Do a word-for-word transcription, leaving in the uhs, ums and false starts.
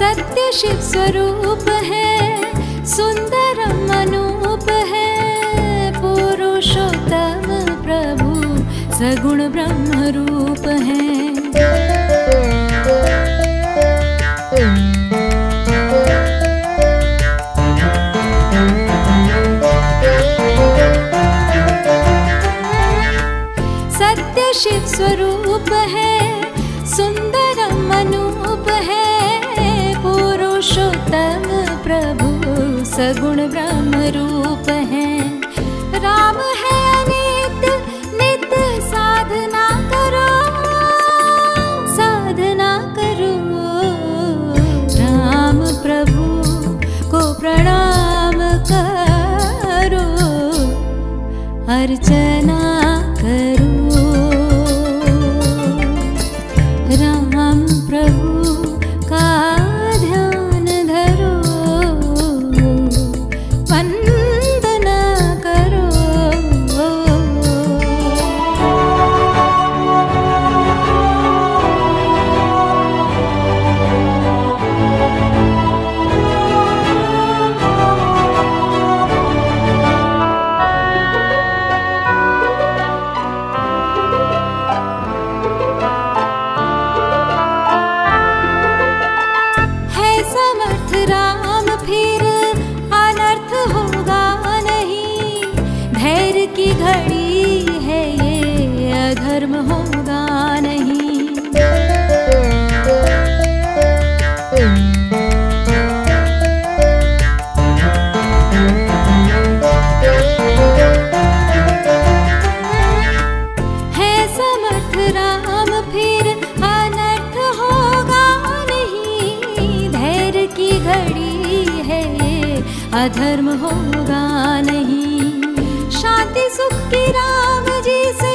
सत्य शिव स्वरूप है, सुंदरम अनूप है, पुरुषोत्तम प्रभु सगुण ब्रह्म रूप है। सत्य शिव स्वरूप है, सुंदरम अनूप है, पुरुषोत्तम प्रभु सगुण ब्रह्म रूप है। राम है अनित नित साधना करो, साधना करो, राम प्रभु को प्रणाम करो, अर्चना करो, राम प्रभु का ध्यान धरो, वंदना करो। राम फिर अनर्थ होगा नहीं, धैर्य की घड़ी है ये, अधर्म होगा नहीं। है समर्थ राम फिर अनर्थ होगा नहीं, धैर्य की घड़ी है ये, अधर्म होगा नहीं। शांति सुख की राम जी से